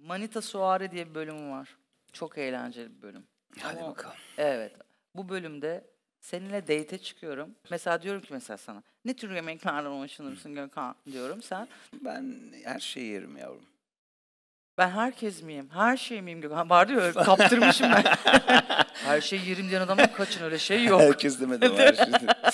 Manita Soare diye bir bölümü var. Çok eğlenceli bir bölüm. Hadi Ama bakalım. evet. Bu bölümde seninle date'e çıkıyorum. Mesela diyorum ki mesela sana ne tür yemeklerden hoşlanırsın Gökhan diyorum. Sen Ben her şeyi yerim yavrum. ben herkes miyim? Her şey miyim Gökhan? Vardı ya öyle kaptırmışım ben. Her şeyi yerim diyen adamdan kaçın öyle şey yok. Herkes demedim her şey.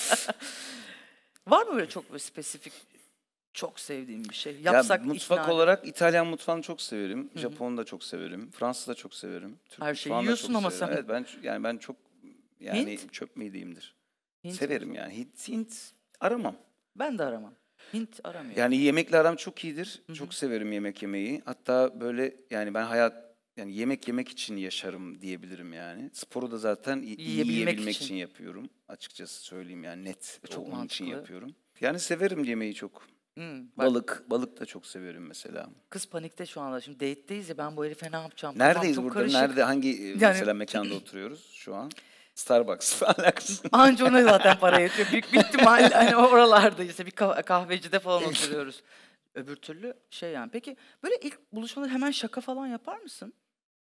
Var mı böyle çok böyle spesifik çok sevdiğim bir şey? Ya Yapsak mutfak ikna olarak İtalyan mutfağını çok severim. Japon'u da çok severim. Fransız da çok severim. Türk Her şeyi mutfağını da yiyorsun çok ama severim. sen. Evet ben çok Hint? çöp mideyimdir. Hint Severim yani. Hint aramam. Ben de aramam. Hint aramıyorum. Yani yemekle aram çok iyidir. Çok severim yemek yemeyi. Hatta böyle yani ben yani yemek yemek için yaşarım diyebilirim yani. Sporu da zaten iyi Yiyebilmek yiyebilmek için. için yapıyorum. Açıkçası söyleyeyim yani net. Çok Onun için mantıklı. yapıyorum. Yani severim yemeği çok. Bak Balık da çok severim mesela. kız panikte şu anda. Şimdi date'deyiz ya ben bu herife ne yapacağım? Kafam Neredeyiz çok burada? karışık. Nerede? Hangi Yani mesela mekanda oturuyoruz şu an? Starbucks falan alakası. anca ona zaten para yetiyor. Büyük bir ihtimalle hani oralarda işte bir kahvecide falan oturuyoruz. Öbür türlü şey yani. Peki böyle ilk buluşmada hemen şaka falan yapar mısın?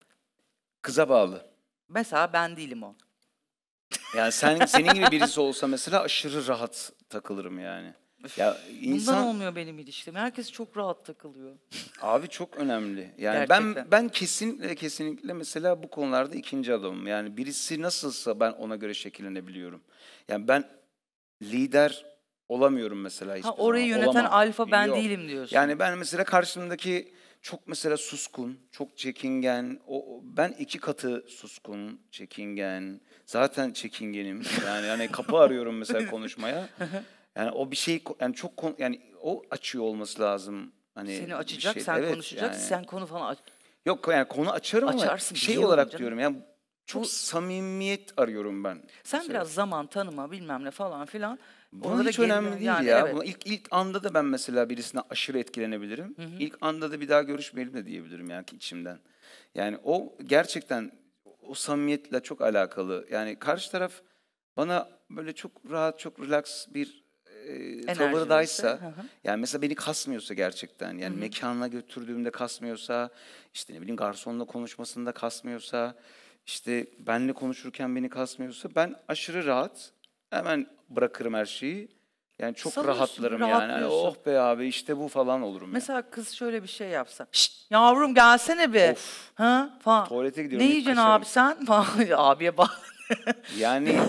Kıza bağlı. Mesela ben değilim o. Yani senin gibi birisi olsa mesela aşırı rahat takılırım yani. Ya Bundan insan olmuyor benim ilişkim. Herkes çok rahat takılıyor. abi çok önemli. Yani Gerçekten. ben kesinlikle mesela bu konularda ikinci adamım. Yani birisi nasılsa ben ona göre şekillenebiliyorum. Yani ben lider olamıyorum mesela Ha hiçbir orayı zaman. yöneten Olamam. alfa ben Yok. değilim diyorsun. Yani ben mesela karşımdaki çok mesela suskun, çok çekingen. Ben iki katı suskun, çekingen. Zaten çekingenim. Yani hani kapı arıyorum mesela konuşmaya. Yani o bir şey yani yani o açıyor olması lazım. Hani Seni bir açacak, şey. sen Evet konuşacak, yani. sen konu falan Yok yani konu açarım ama açarsın şey biliyorum olarak canım. diyorum. Yani çok Bu samimiyet arıyorum ben. sen Mesela. biraz zaman tanıma bilmem ne falan filan. Bana Orada da hiç önemli değil yani ya. evet. İlk anda da ben mesela birisine aşırı etkilenebilirim. İlk anda da bir daha görüşmeyelim de diyebilirim yani ki içimden. Yani o gerçekten o samimiyetle çok alakalı. Yani karşı taraf bana böyle çok rahat, çok relax bir Enerji verirse. tavırdaysa, yani mesela beni kasmıyorsa gerçekten, yani mekanına götürdüğümde kasmıyorsa, işte ne bileyim garsonla konuşmasında kasmıyorsa, işte benle konuşurken beni kasmıyorsa ben aşırı rahat. Hemen bırakırım her şeyi. Yani çok Salıyorsun, rahatlarım yani. Hani rahatlıyorsun. oh be abi işte bu falan olurum yani. Mesela kız şöyle bir şey yapsa. Şşt yavrum gelsene bir. Of. Ha falan. Tuvalete Ne gidiyorum ilk yiyeceksin abi kaçarım. sen? Falan. Abiye bak. Yani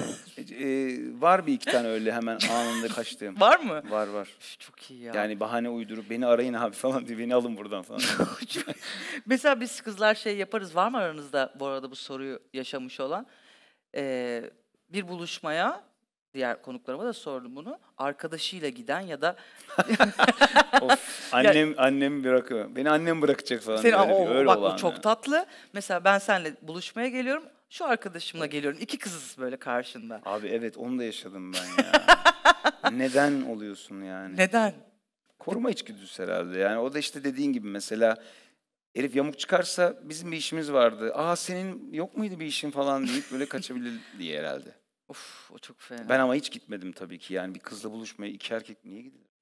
var bir iki tane öyle hemen anında kaçtığım. Var mı? Var. Üf, çok iyi ya. Yani bahane uydurup beni arayın abi falan diye beni alın buradan falan. Mesela biz kızlar şey yaparız. Var mı aranızda bu arada bu soruyu yaşamış olan? Bir buluşmaya, diğer konuklarıma da sordum bunu. Arkadaşıyla giden ya da Of ya, annem bırakıyor. Beni annem bırakacak falan senin, diye öyle bir öyle bak bu olan. çok Yani. tatlı. Mesela ben seninle buluşmaya geliyorum. Şu arkadaşımla geliyorum. İki kızız böyle karşında. Abi evet onu da yaşadım ben ya. Neden oluyorsun yani? Neden? Koruma içgüdüsü herhalde. Yani o da işte dediğin gibi mesela herif yamuk çıkarsa bizim bir işimiz vardı. Aa senin yok muydu bir işin falan deyip böyle kaçabilir diye herhalde. Of o çok Ben fena. ama hiç gitmedim tabii ki. Yani bir kızla buluşmaya iki erkek niye gidilir?